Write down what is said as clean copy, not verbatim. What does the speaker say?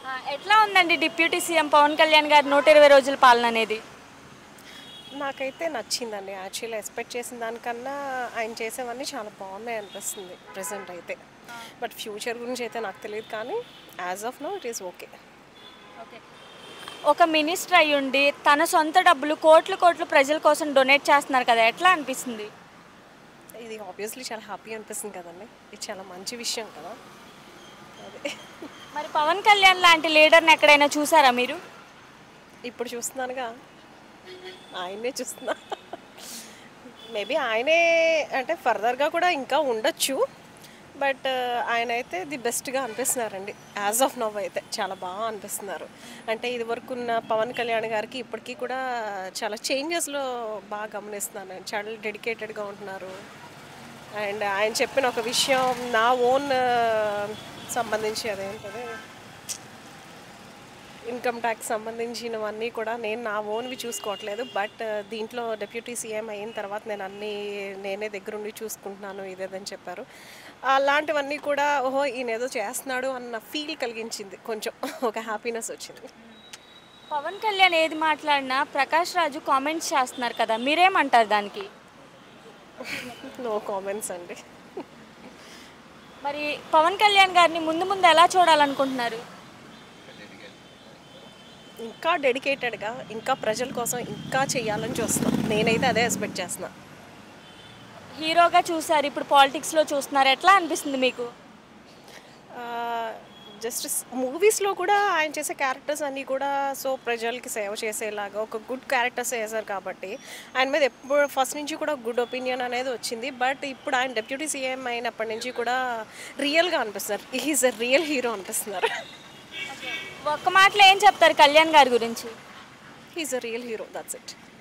ఎట్లా ఉందండి deputy CM Pawan Kalyan గారి 120 రోజుల పాలన అనేది? నాకైతే నచ్చిందండి. యాక్చువల్లీ ఎక్స్‌పెక్ట్ చేసిన దానికన్నా ఆయన చేసేవన్నీ చాలా బాగున్నాయి అనిపిస్తుంది ప్రెజెంట్ అయితే. బట్ ఫ్యూచర్ గురించి అయితే నాకు తెలీదు కానీ as of now it is okay. Okay. ఒక మినిస్టర్ అయ్యుండి తన సొంత డబ్బులు కోట్లు కోట్లు ప్రజల కోసం డొనేట్ చేస్తున్నారు కదా! ఎట్లా అనిపిస్తుంది? ఇది ఆబ్వియస్లీ చాలా హ్యాపీ అనిపిస్తుంది కదండీ. ఇది చాలా మంచి విషయం కదా! అదే. మరి పవన్ కళ్యాణ్ లాంటి లీడర్‌ని ఎక్కడైనా చూసారా మీరు? ఇప్పుడు చూస్తున్నానుగా. ఆయన్నే చూస్తున్నా. మేబీ ఆయనే అంటే ఫర్దర్‌గా కూడా ఇంకా ఉండొచ్చు. బట్ ఆయనైతే ది బెస్ట్‌గా అనిపిస్తున్నారండి. యాజ్ ఆఫ్ నౌ అయితే చాలా బాగా అనిపిస్తున్నారు. అంటే ఇదివరకున్న పవన్ కళ్యాణ్ గారికి ఇప్పటికి కూడా చాలా చేంజెస్‌లో బాగా గమనిస్తున్నాను. ఆయన చాలా డెడికేటెడ్‌గా ఉంటున్నారు. అండ్ ఆయన చెప్పిన ఒక విషయం నా ఓన్ సంబంధించి అదేంటది ఇన్కమ్ ట్యాక్స్ సంబంధించినవన్నీ కూడా నేను నా ఓన్వి చూసుకోవట్లేదు. బట్ దీంట్లో డిప్యూటీ సీఎం అయిన తర్వాత నేను అన్నీ నేనే దగ్గరుండి చూసుకుంటున్నాను ఇదేదని చెప్పారు. అలాంటివన్నీ కూడా ఓహో! ఈయన ఏదో చేస్తున్నాడు అన్న ఫీల్ కలిగించింది. కొంచెం ఒక హ్యాపీనెస్ వచ్చింది. పవన్ కళ్యాణ్ ఏది మాట్లాడినా ప్రకాష్ రాజు కామెంట్స్ చేస్తున్నారు కదా! మీరేమంటారు దానికి? నో కామెంట్స్ అండి. మరి పవన్ కళ్యాణ్ గారిని ముందు ముందు ఎలా చూడాలనుకుంటున్నారు? ఇంకా డెడికేటెడ్‌గా ఇంకా ప్రజల కోసం ఇంకా చేయాలని చూస్తున్నా. నేనైతే అదే ఎక్స్‌పెక్ట్ చేస్తున్నా. హీరోగా చూసారు, ఇప్పుడు పాలిటిక్స్‌లో చూస్తున్నారు. ఎట్లా అనిపిస్తుంది మీకు? జస్ట్ మూవీస్‌లో కూడా ఆయన చేసే క్యారెక్టర్స్ అన్నీ కూడా సో ప్రజలకి సేవ చేసేలాగా ఒక గుడ్ క్యారెక్టర్స్ చేశారు కాబట్టి ఆయన మీద ఎప్పుడు ఫస్ట్ నుంచి కూడా గుడ్ ఒపీనియన్ అనేది వచ్చింది. బట్ ఇప్పుడు ఆయన డిప్యూటీ సీఎం అయినప్పటి నుంచి కూడా రియల్‌గా అనిపిస్తున్నారు. He is a real hero అనిపిస్తున్నారు. ఒక్క మాటలో ఏం చెప్తారు కళ్యాణ్ గారి గురించి? He is a real hero that's it.